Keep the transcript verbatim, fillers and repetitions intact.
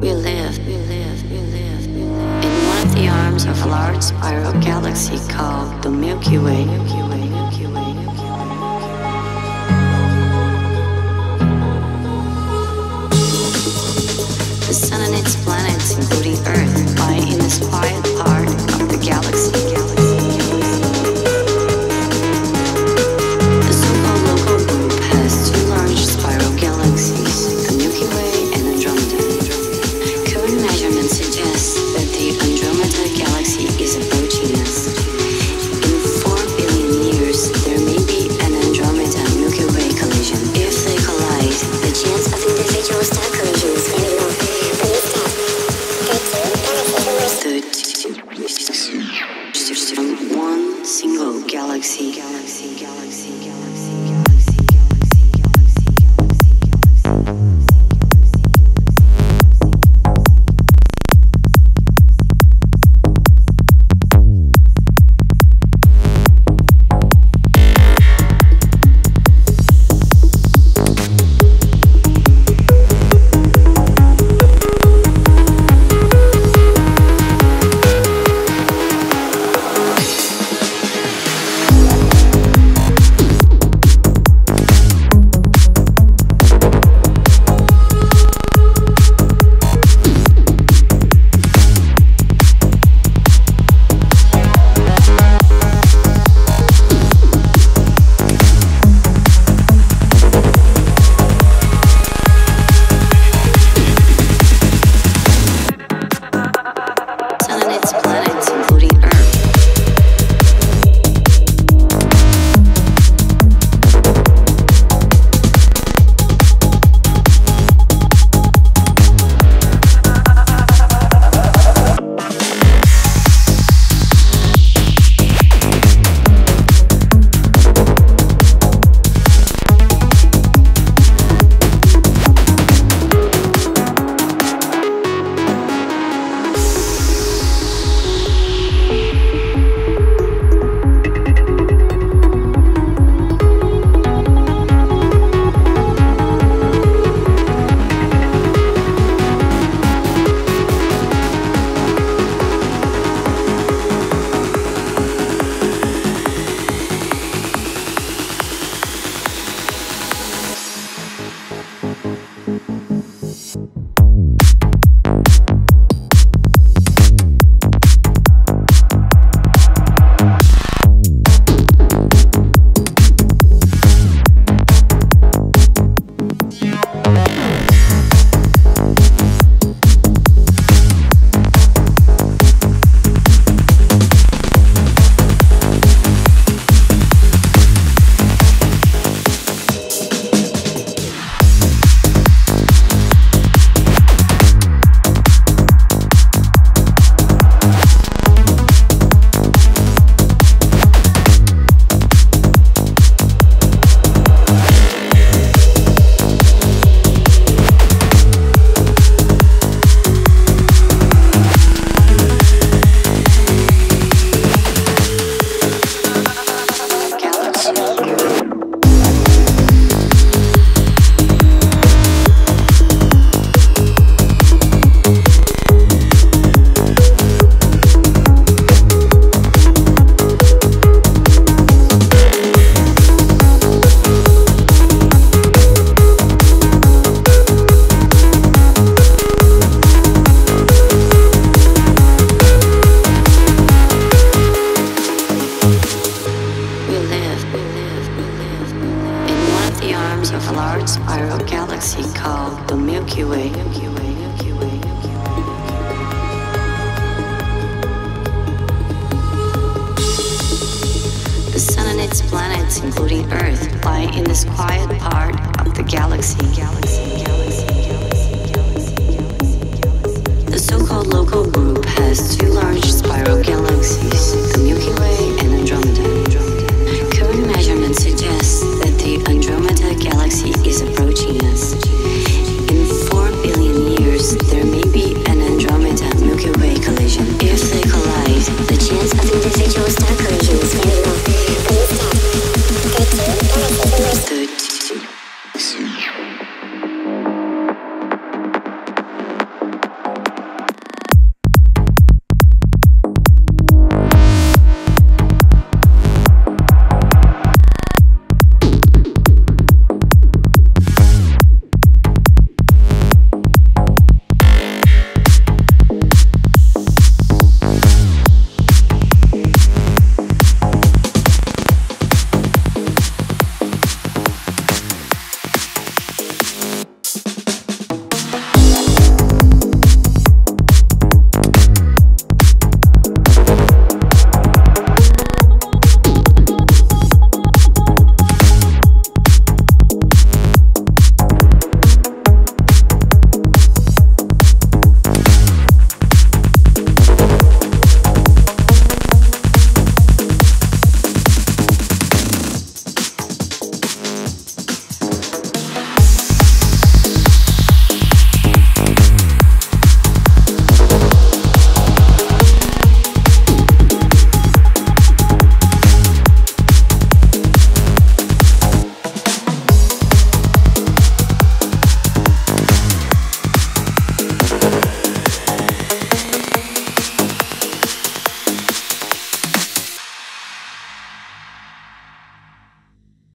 We live, we live, we live, we live in one of the arms of a large spiral galaxy called the Milky Way. Milky Way, Milky Way, Milky Way. The sun and its planets, including Earth, lie in this quiet part of the galaxy. The so-called local group has two large spiral galaxies, the Milky Way and Andromeda. Current measurements suggest that the Andromeda galaxy is approaching us. In four billion years, there may be an Andromeda-Milky Way collision. If they collide, the chance of individual star collisions is very low. From one single galaxy, galaxy, galaxy, galaxy, galaxy, of a large spiral galaxy called the Milky Way. Milky Way, Milky Way, Milky Way. The sun and its planets, including Earth, lie in this quiet part of the galaxy. Galaxy, galaxy, galaxy, galaxy, galaxy, galaxy. The so-called local group has two large spiral galaxies.